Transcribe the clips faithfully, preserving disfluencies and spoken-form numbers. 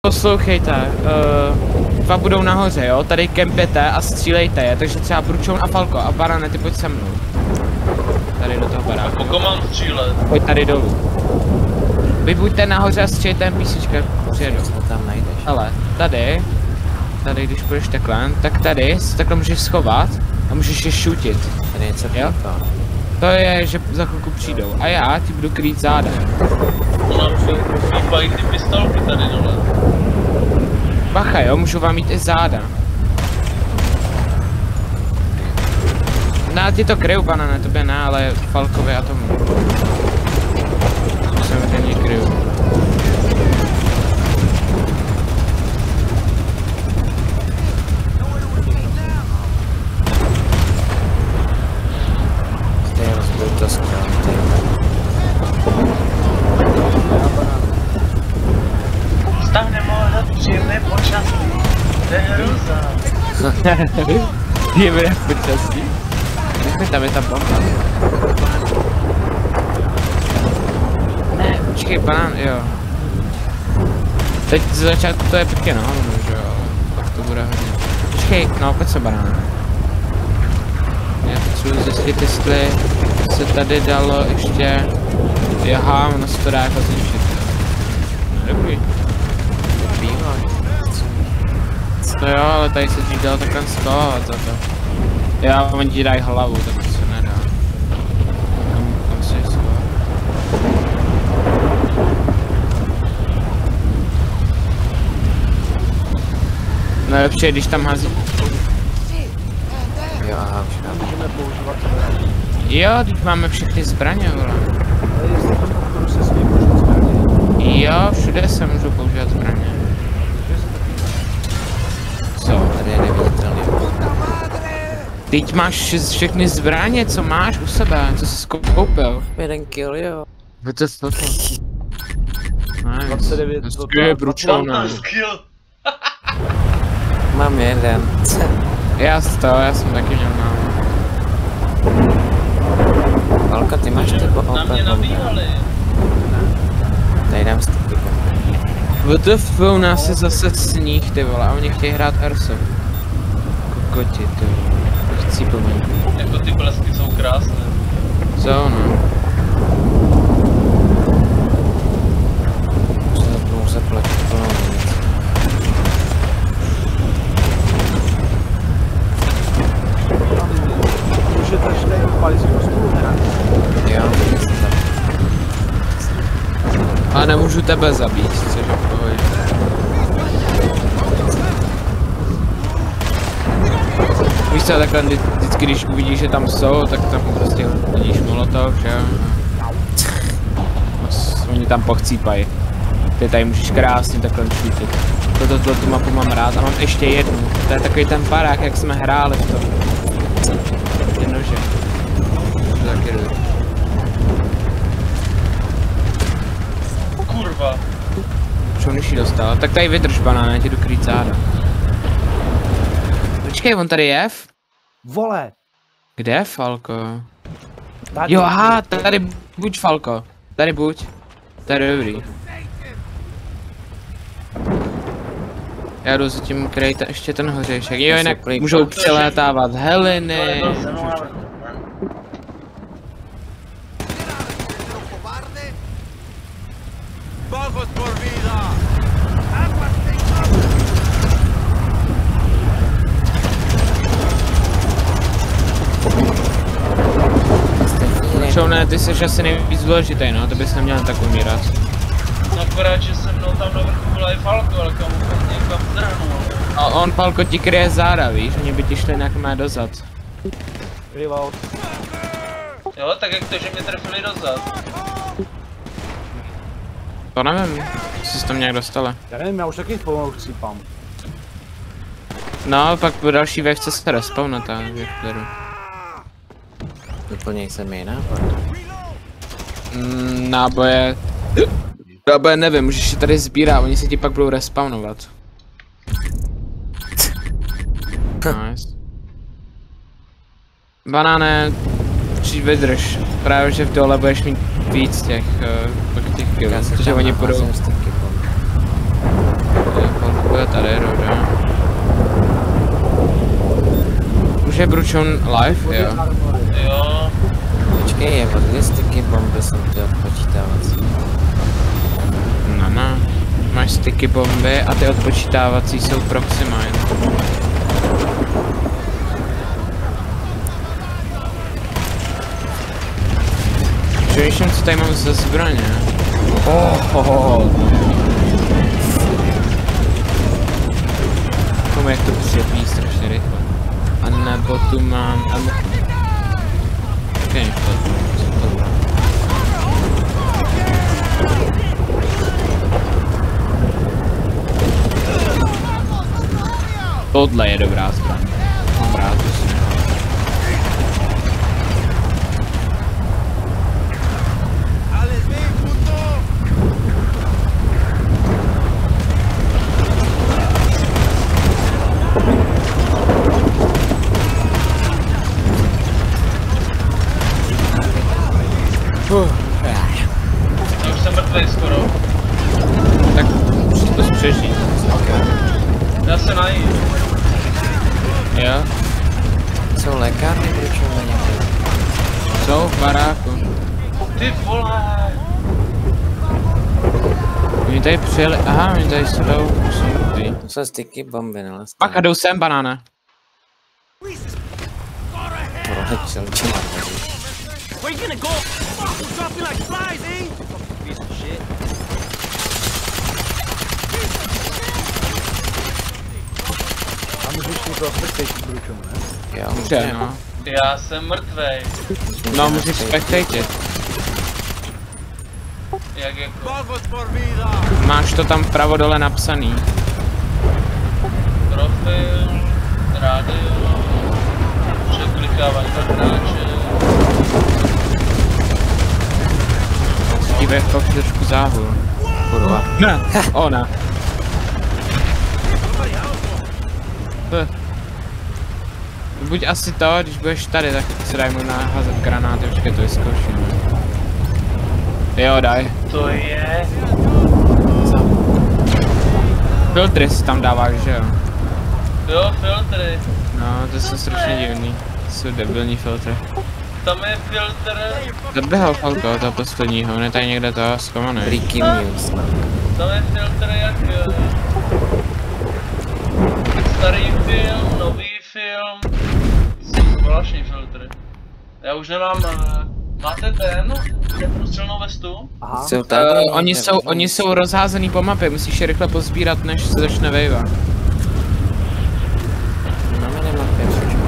poslouchejte, uh, dva budou nahoře, jo, tady kempete a střílejte je, takže třeba Bručoun a Falko a Barane, ty pojď se mnou. Tady do toho baráku. Koho mám střílet? Pojď tady dolů. Vy buďte nahoře a střílejte NPCčka, přijedu. Co tam najdeš? Ale tady, tady když půjdeš takhle, tak tady se takhle můžeš schovat a můžeš je šutit. Tady je něco to. To je, že za chvilku přijdou a já ti budu krýt záda. Mám fípají ty pistolky tady dole. Bacha jo, můžu vám mít i záda. No ti to kryju, Banane, tobě ne, ale Falkovi a tomu. Samozřejmě kryju. To skvělé. Stav nemohl příjemné počasí. To je hruza. Příjemné počasí? Nechme tam je ta bomba. Ne, počkej, Banán, jo. Teď z začátku to je pěkně na hovno, že jo, pak to bude hodně. Počkej, no pojď se, Banán. Já potřebuji zjistit, jestli se tady dalo ještě... Jaha, ono se to dá jako zničit. No, dobrý. To jo, ale tady se dřív dalo takhle schovat za to. Já, oni ti dají hlavu, tak to se nedá. Kam, kam se schovat? Nejlepší je, když tam hází. Jo, aha, už nám můžeme používat zbraně. Jo, teď máme všechny zbraně, vole. Ale jestli tam opravdu se smí použít zbraně. Jo, všude se můžou používat zbraně. Co? Tady je neviditelný. Teď máš všechny zbraně, co máš u sebe, co jsi koupil. Jeden kill, jo. Co to to? dvacet devět, To je Bručouna. Mám jeden. Já z toho, já jsem taky měl málo. Valka, ty máš typo Na mě nabíhali. Tady dám stopy. W T F, u nás je zase sníh, ty vole, a oni chtějí hrát Airsoft. Kokoti, ty vole. Chci pomít. Jako ty blesky jsou krásné. Co no? Musím zaplatit plnou věc. Můžete ještě odpalit si stůl, ne? Jo, můžu zabít. A nemůžu tebe zabít, což je v pohodě. Víš co, takhle vždycky, když uvidíš, že tam jsou, tak tam prostě hodíš molotov, že jo? Oni tam pochcípají. Ty tady můžeš krásně takhle šítit. Toto to, tu mapu mám rád a mám ještě jednu. To je takový ten barák, jak jsme hráli v tom. Ty nože. To taky jdu. Kurva. Čo nižší dostal? Tak tady vydrž, Banán, já ti jdu krýt záda. Počkej, on tady je? Vole! Kde je Falko? Tady. Jo, aha, tady buď, Falko. Tady buď. Tady je dobrý. Já jdu zatím kryjte ještě ten hořejšek. Jo, jinak můžou přelétávat heliny. Čo ne, ty jsi asi nejvíc důležitý, no, to bys neměl tak umírat. No akorát, že se mnou tam na vrchu byla i Falko, ale kam někam trhnul. A on, Falko, ti kryje záda, víš, oni by ti šli nějak mé dozad. Rival. Jo, tak jak to, že mě trefili dozad. To nevím, jsi tam nějak dostala. Já nevím, já už taky pomalu chcípám. No, pak po další vejvce se respawnete, jak beru. Doplněj se mi nápad. Mm, náboje... Náboje nevím, můžeš je tady sbírat, oni se ti pak budou respawnovat. Nice. Banáne, přijď vydrž. Právě že v dole budeš mít víc těch, uh, těch killů, protože oni budou... Už je Bručon live? Jo. Jo. Počkej, je od dvě styky bomby jsou ty odpočítávací. No, no. Máš styky bomby a ty odpočítávací jsou Proxima jen. Přemýšlím, co tady mám za zbraně. Oh, oh, oh. Komu jak to přijepí strašně rychle. A nebo tu mám... A ne... Okay, to, co to bylo? Tohle je dobrá zbraň. Mám rád, to si nechám. Já už jsem mrtvej skoro. Tak to přežít. Já se najít. Jo? Jsou lékárny Bručové nějaké? Jsou v baráku. Ty vole. Oni tady přijeli, aha, oni tady jsou, jsou ty. To jsou styky bomby, no. Pak a jdou sem, banána. Proletěl, čo má Where you gonna go? Fuck, we'll drop you like flies, eh? Piece of shit. A můžeš si to spectatit Bručom, ne? Jo, Dobře, no. Já jsem mrtvej. No, můžeš spectatit. Jak jako? Vamos por vida! Máš to tam vpravo dole napsaný. Profil, rádio, překlikávání za hráče. Dívej, fakt trošku záhu. kurva. Ne, ona. P. Buď asi to, když budeš tady, tak se daj mu naházet granáty, počkej, to vyzkouším. Jo, daj. To je... Filtry si tam dáváš, že jo? Jo, filtry. No, to jsou strašně divný. To jsou debilní filtry. Tam je filtr... Zaběhal Falko, toho posledního, on je tady někde to zkomaný. Breaking news. Tam je filtr jak... Starý film, nový film... Jsou zvláštní filtry. Já už nemám... Máte ten? Ten průstřelnou vestu? Aha. Jsou tady, Uh, oni jsou, oni jsou rozházený po mapě, musíš je rychle pozbírat, než se začne vejva. Na minimapě, počkej.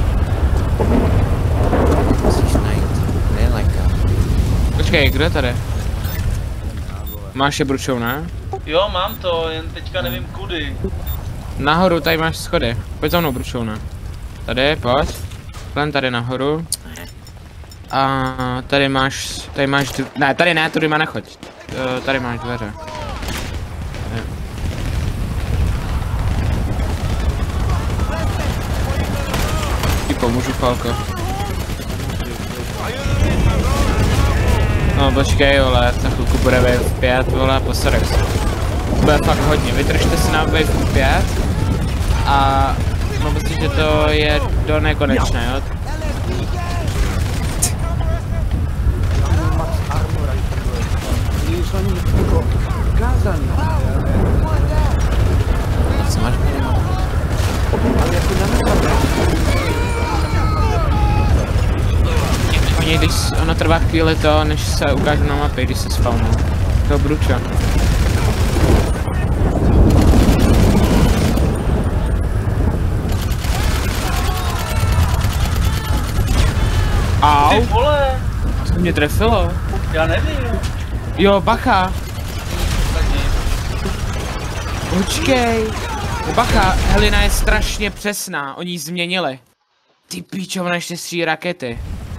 Musíš najít. Kde je léka? Počkej, kdo je tady? Máš je bručou, ne? Jo, mám to, jen teďka nevím kudy. Nahoru, tady máš schody. Pojď za mnou, bručou, ne? Tady, pojď. Klem tady nahoru. A tady máš, tady máš, dv... ne, tady ne, tudy má nechoď. Uh, tady máš dveře. Tady. Ti pomůžu, Falko. No počkej, vole, za chvilku bude wave pět, vole, postarek se. Bude fakt hodně, vydržte si na wave pět. A mám pocit, že to je do nekonečné, jo? Jsou ani jako ukázaný. Co máš minimapě? Ale jako na mapě. Oni, když ono trvá chvíli to, než se ukážu na mapě, když se spawnou. To bruča. Au! Ty vole! To mě trefilo. Já nevím. Jo, bacha! Tak nic. Počkej! Bacha, Helena je strašně přesná, oni ji změnili. Ty píčo, ona ještě střílí rakety.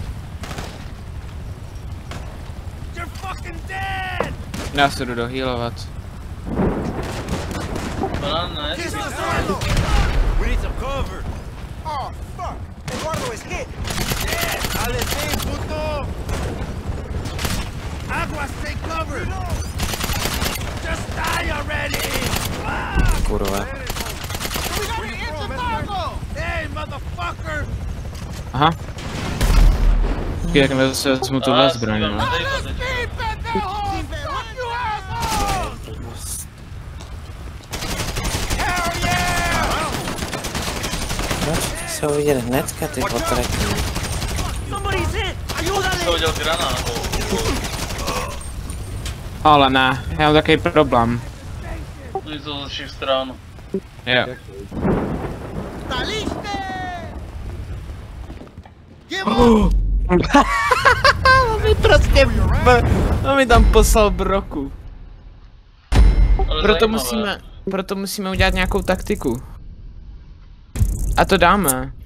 Já se jdu dohealovat. Banán ne. We need some cover! Oh, fuck! Eduardo is hit! Yeah! Dale, sí, puto! Agua, stay covered! Just die already! Kurva. Hey, motherfucker! Aha. Počkej, tak mi zase vezmu tuhle zbraň, no. Proč ty se ho viděli hnedka, ty potratní? Jsem hodil granát. Ale ne, já mám takový problém. To je to ze všech stran. Jo. On mi prostě, on mi tam poslal broku. Ale Proto zajímavé. musíme, proto musíme udělat nějakou taktiku. A to dáme.